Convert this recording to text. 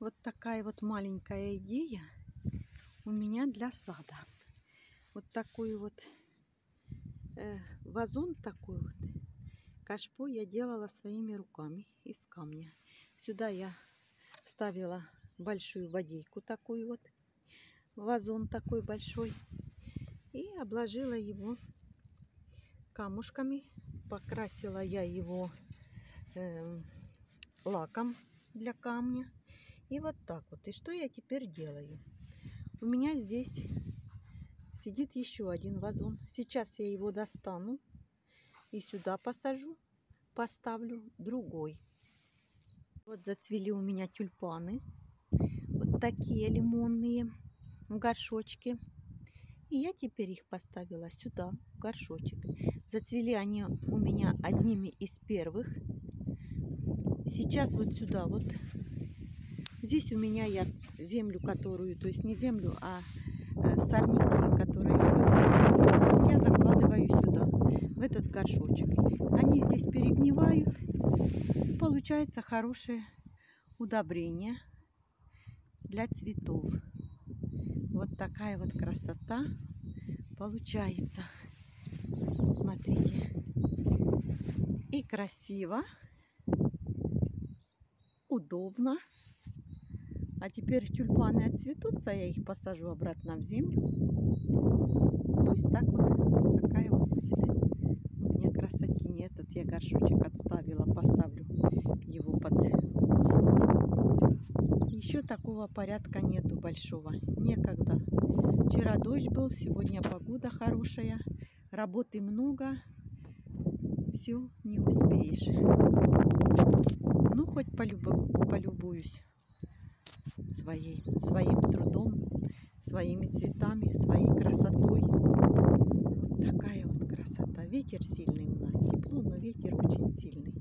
Вот такая вот маленькая идея у меня для сада. Вот такой вот вазон такой вот. Кашпо я делала своими руками из камня. Сюда я вставила большую водейку такую вот. Вазон такой большой. И обложила его камушками. Покрасила я его лаком для камня. И вот так вот. И что я теперь делаю? У меня здесь сидит еще один вазон. Сейчас я его достану и сюда посажу. Поставлю другой. Вот зацвели у меня тюльпаны. Вот такие лимонные в горшочке. И я теперь их поставила сюда, в горшочек. Зацвели они у меня одними из первых. Сейчас вот сюда вот. Здесь у меня я землю, которую, то есть не землю, а сорняки, которые я закладываю сюда, в этот горшочек. Они здесь перегнивают. Получается хорошее удобрение для цветов. Вот такая вот красота получается. Смотрите. И красиво, удобно. А теперь тюльпаны отцветутся, я их посажу обратно в землю. Пусть так вот, такая вот будет у меня красотень. Этот я горшочек отставила, поставлю его под куст. Еще такого порядка нету большого, некогда. Вчера дождь был, сегодня погода хорошая, работы много, все не успеешь. Ну, хоть полюбуюсь своим трудом, своими цветами, своей красотой. Вот такая вот красота. Ветер сильный у нас, тепло, но ветер очень сильный.